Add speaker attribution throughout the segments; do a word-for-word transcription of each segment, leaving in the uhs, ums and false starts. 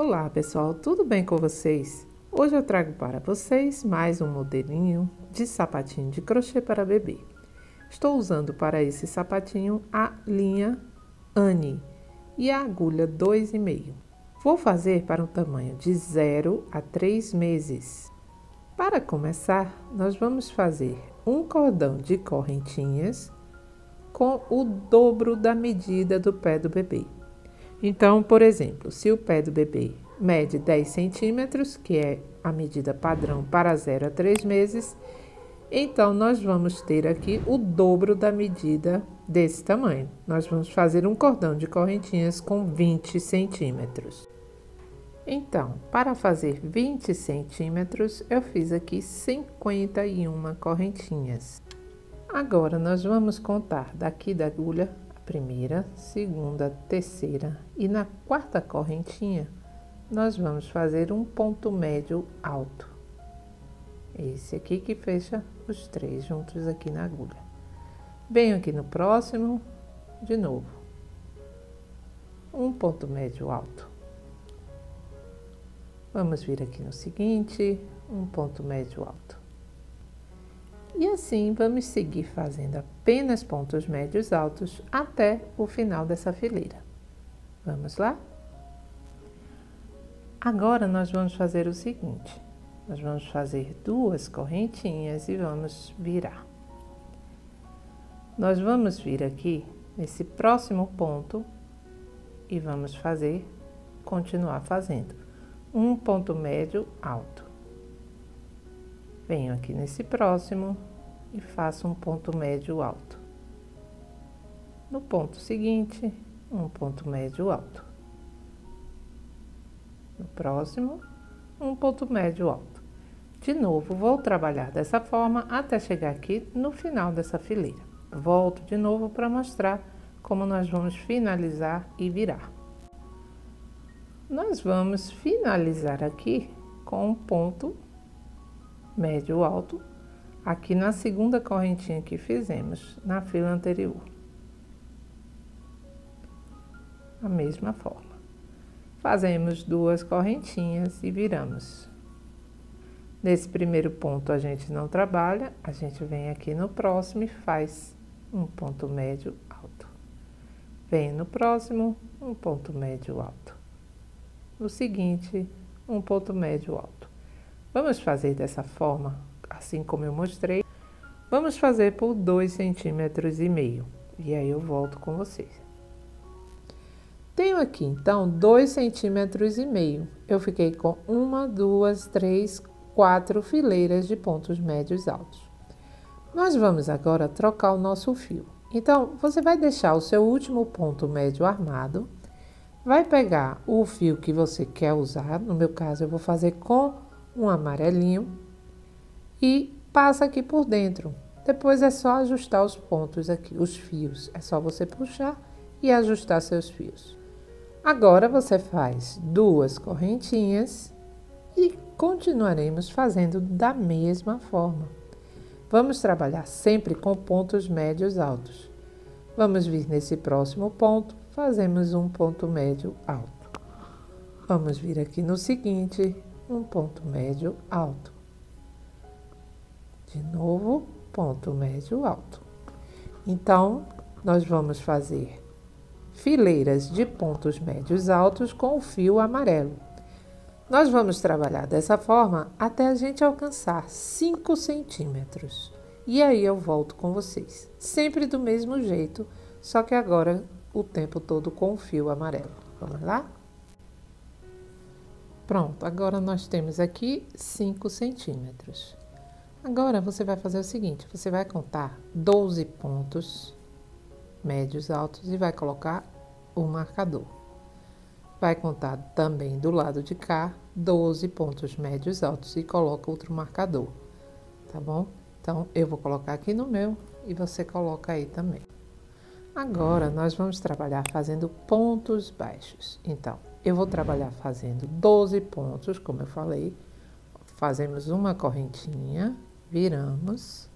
Speaker 1: Olá pessoal, tudo bem com vocês? Hoje eu trago para vocês mais um modelinho de sapatinho de crochê para bebê. Estou usando para esse sapatinho a linha Annie e a agulha dois e meio. Vou fazer para um tamanho de zero a três meses. Para começar, nós vamos fazer um cordão de correntinhas com o dobro da medida do pé do bebê. Então, por exemplo, se o pé do bebê mede dez centímetros, que é a medida padrão para zero a três meses, então nós vamos ter aqui o dobro da medida desse tamanho. Nós vamos fazer um cordão de correntinhas com vinte centímetros. Então, para fazer vinte centímetros, eu fiz aqui cinquenta e uma correntinhas. Agora, nós vamos contar daqui da agulha primeira, segunda, terceira e na quarta correntinha nós vamos fazer um ponto médio alto. Esse aqui que fecha os três juntos aqui na agulha. Venho aqui no próximo, de novo, um ponto médio alto. Vamos vir aqui no seguinte, um ponto médio alto. E assim vamos seguir fazendo apenas pontos médios altos até o final dessa fileira. Vamos lá? Agora nós vamos fazer o seguinte, nós vamos fazer duas correntinhas e vamos virar. Nós vamos vir aqui nesse próximo ponto e vamos fazer, continuar fazendo um ponto médio alto. Venho aqui nesse próximo e faço um ponto médio alto. No ponto seguinte, um ponto médio alto. No próximo, um ponto médio alto. De novo, vou trabalhar dessa forma até chegar aqui no final dessa fileira. Volto de novo para mostrar como nós vamos finalizar e virar. Nós vamos finalizar aqui com um ponto médio alto, aqui na segunda correntinha que fizemos na fila anterior. A mesma forma. Fazemos duas correntinhas e viramos. Nesse primeiro ponto a gente não trabalha, a gente vem aqui no próximo e faz um ponto médio alto. Vem no próximo, um ponto médio alto. No seguinte, um ponto médio alto. Vamos fazer dessa forma, assim como eu mostrei. Vamos fazer por dois centímetros e meio. E aí eu volto com vocês. Tenho aqui, então, dois centímetros e meio. Eu fiquei com uma, duas, três, quatro fileiras de pontos médios altos. Nós vamos agora trocar o nosso fio. Então, você vai deixar o seu último ponto médio armado. Vai pegar o fio que você quer usar. No meu caso, eu vou fazer com um amarelinho e passa aqui por dentro. Depois é só ajustar os pontos aqui, os fios. É só você puxar e ajustar seus fios. Agora você faz duas correntinhas e continuaremos fazendo da mesma forma. Vamos trabalhar sempre com pontos médios altos. Vamos vir nesse próximo ponto, fazemos um ponto médio alto. Vamos vir aqui no seguinte, um ponto médio alto. De novo, ponto médio alto. Então, nós vamos fazer fileiras de pontos médios altos com o fio amarelo. Nós vamos trabalhar dessa forma até a gente alcançar cinco centímetros. E aí eu volto com vocês. Sempre do mesmo jeito, só que agora o tempo todo com o fio amarelo. Vamos lá? Pronto, agora nós temos aqui cinco centímetros. Agora você vai fazer o seguinte, você vai contar doze pontos médios altos e vai colocar o marcador. Vai contar também do lado de cá doze pontos médios altos e coloca outro marcador, tá bom? Então, eu vou colocar aqui no meu e você coloca aí também. Agora, nós vamos trabalhar fazendo pontos baixos. Então, eu vou trabalhar fazendo doze pontos, como eu falei. Fazemos uma correntinha, viramos.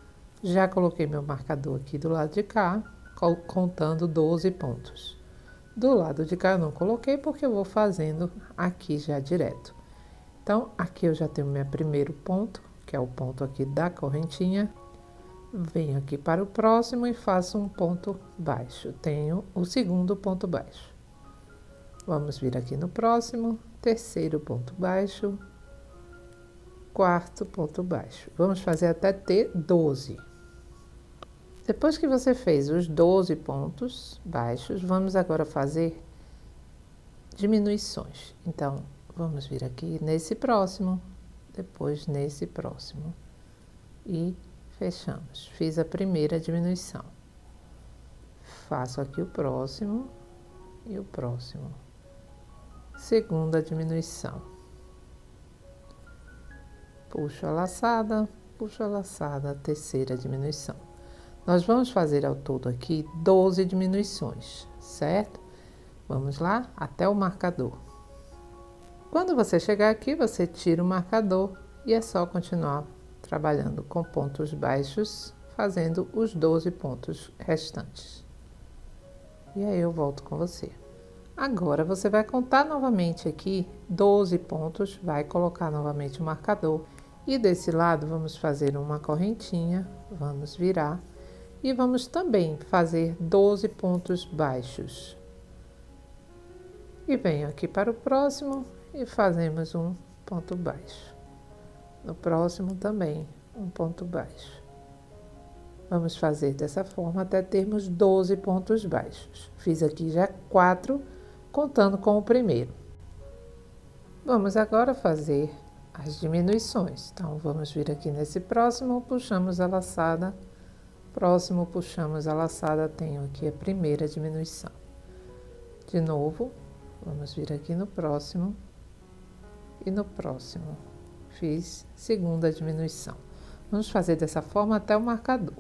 Speaker 1: Já coloquei meu marcador aqui do lado de cá, contando doze pontos. Do lado de cá eu não coloquei porque eu vou fazendo aqui já direto. Então, aqui eu já tenho meu primeiro ponto, que é o ponto aqui da correntinha. Venho aqui para o próximo e faço um ponto baixo. Tenho o segundo ponto baixo. Vamos vir aqui no próximo, terceiro ponto baixo, quarto ponto baixo. Vamos fazer até ter doze. Depois que você fez os doze pontos baixos, vamos agora fazer diminuições. Então, vamos vir aqui nesse próximo, depois nesse próximo e fechamos. Fiz a primeira diminuição. Faço aqui o próximo e o próximo. Segunda diminuição. Puxo a laçada, puxo a laçada, terceira diminuição. Nós vamos fazer ao todo aqui doze diminuições, certo? Vamos lá, até o marcador. Quando você chegar aqui, você tira o marcador e é só continuar trabalhando com pontos baixos, fazendo os doze pontos restantes. E aí eu volto com você. Agora, você vai contar novamente aqui doze pontos, vai colocar novamente o marcador. E desse lado, vamos fazer uma correntinha, vamos virar. E vamos também fazer doze pontos baixos. E venho aqui para o próximo e fazemos um ponto baixo. No próximo também, um ponto baixo. Vamos fazer dessa forma até termos doze pontos baixos. Fiz aqui já quatro, contando com o primeiro. Vamos agora fazer as diminuições. Então, vamos vir aqui nesse próximo, puxamos a laçada. Próximo, puxamos a laçada, tenho aqui a primeira diminuição. De novo, vamos vir aqui no próximo e no próximo. Fiz segunda diminuição. Vamos fazer dessa forma até o marcador.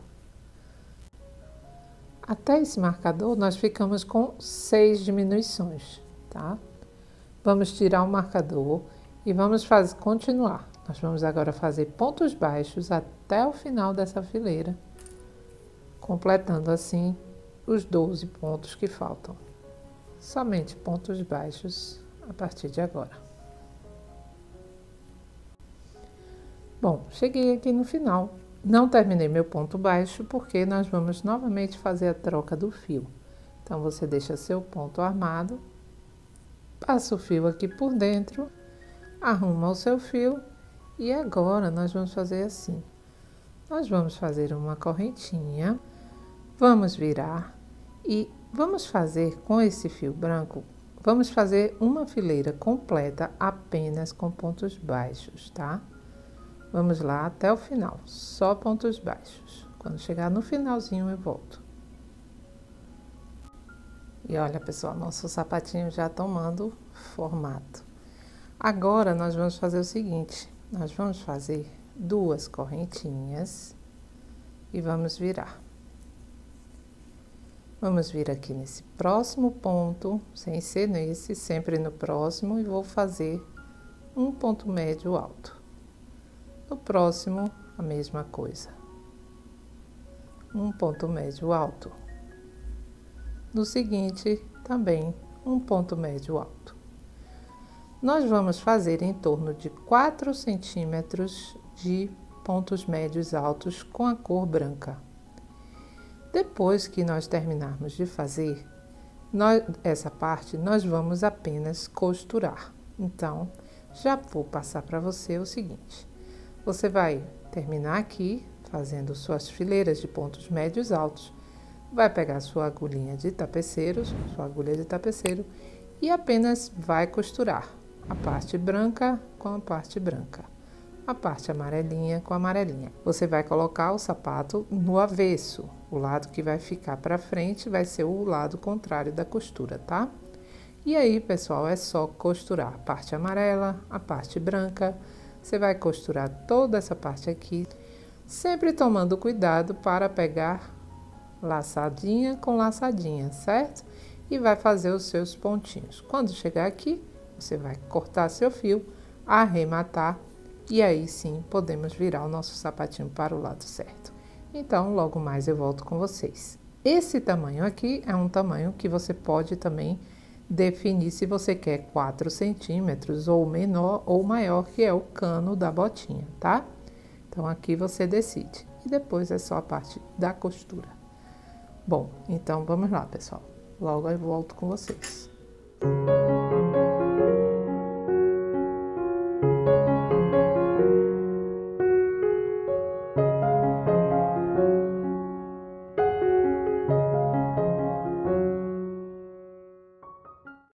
Speaker 1: Até esse marcador, nós ficamos com seis diminuições, tá? Vamos tirar o marcador e vamos fazer, continuar. Nós vamos agora fazer pontos baixos até o final dessa fileira, completando assim os doze pontos que faltam. Somente pontos baixos a partir de agora. Bom, cheguei aqui no final. Não terminei meu ponto baixo porque nós vamos novamente fazer a troca do fio. Então, você deixa seu ponto armado, passa o fio aqui por dentro, arruma o seu fio e agora nós vamos fazer assim. Nós vamos fazer uma correntinha, vamos virar e vamos fazer com esse fio branco, vamos fazer uma fileira completa apenas com pontos baixos, tá? Vamos lá até o final, só pontos baixos. Quando chegar no finalzinho eu volto. E olha, pessoal, nosso sapatinho já tomando formato. Agora nós vamos fazer o seguinte, nós vamos fazer duas correntinhas e vamos virar. Vamos vir aqui nesse próximo ponto, sem ser nesse, sempre no próximo, e vou fazer um ponto médio alto. No próximo, a mesma coisa. Um ponto médio alto. No seguinte, também um ponto médio alto. Nós vamos fazer em torno de quatro centímetros de pontos médios altos com a cor branca. Depois que nós terminarmos de fazer nós, essa parte, nós vamos apenas costurar. Então, já vou passar para você o seguinte. Você vai terminar aqui, fazendo suas fileiras de pontos médios altos, vai pegar sua agulhinha de tapeceiro, sua agulha de tapeceiro, e apenas vai costurar a parte branca com a parte branca, a parte amarelinha com a amarelinha. Você vai colocar o sapato no avesso, o lado que vai ficar para frente vai ser o lado contrário da costura, tá? E aí, pessoal, é só costurar a parte amarela, a parte branca. Você vai costurar toda essa parte aqui, sempre tomando cuidado para pegar laçadinha com laçadinha, certo? E vai fazer os seus pontinhos. Quando chegar aqui, você vai cortar seu fio, arrematar e aí sim podemos virar o nosso sapatinho para o lado certo. Então, logo mais eu volto com vocês. Esse tamanho aqui é um tamanho que você pode também definir se você quer quatro centímetros ou menor ou maior, que é o cano da botinha, tá? Então, aqui você decide. E depois é só a parte da costura. Bom, então vamos lá, pessoal. Logo eu volto com vocês.